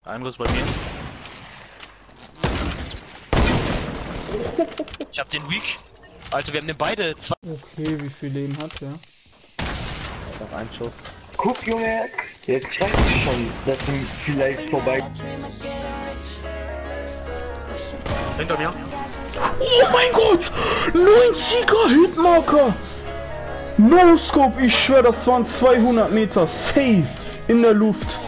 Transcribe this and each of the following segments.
Einriss bei mir. Ich hab den Weak. Alter, wir haben den beide zwei. Okay, wie viel Leben hat der? Noch ein Schuss. Guck, Junge, jetzt check ich schon, dass du vielleicht vorbei. Hinter mir. Oh mein Gott! 90er Hitmarker! No-Scope, ich schwör, das waren 200 Meter. Safe! In der Luft.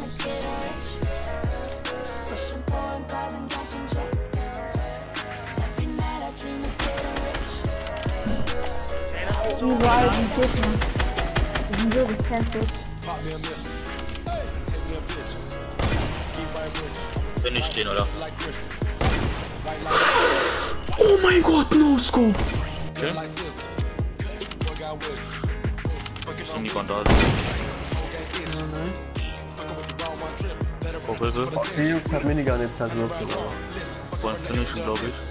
Überall die Gegner. Die sind so gesendet. Bin ich stehen, oder? Oh mein Gott, No-Scope! Okay. Ich in die Bandage. Ja, nice. Oh, Hilfe. Die Jungs hat Minigun jetzt halt losgebracht. Wollen finishen, glaube ich.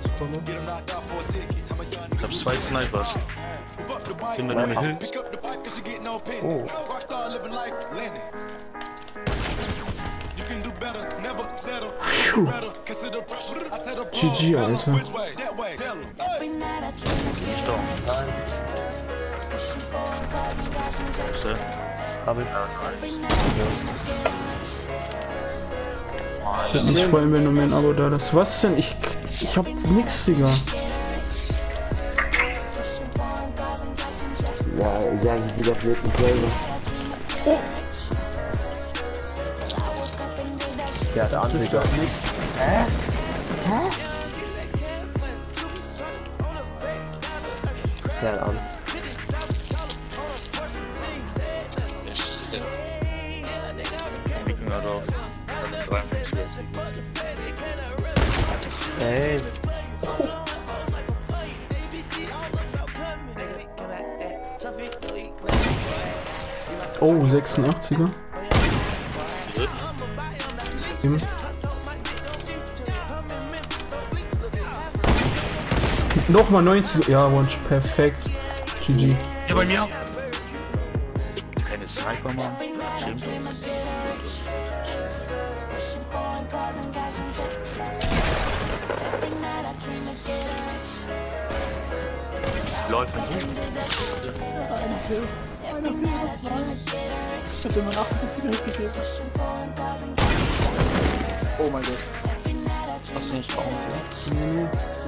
Ich hab 2 Snipers. Sind wir nämlich hin. Oh. GG, Alter. Nicht da. Ist der? Hab ich. Ah, Ich würd nicht freuen, wenn du mir ein Abo da lässt. Was denn? Ich hab nix, Digga. Ja, sagen Sie doch wirklich selber. Der hat Antiker. Hä? Der hat An. wer schießt denn? Wikinger drauf. Ey. Oh, 86er. Eben. Nochmal 90. Ja, One, perfekt. GG. Hier bei mir. Keine Sniper, Mann. Stimmt. Läuft mit ihm. Ich hab immer 78 gegeben. Oh mein Gott. Hast du nicht Raum, Nee.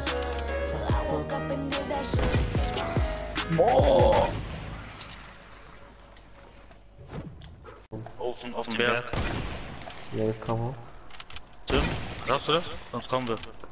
Oh! Auf dem Berg. Ja, das kann man. Tim, hast du das? Sonst kommen wir.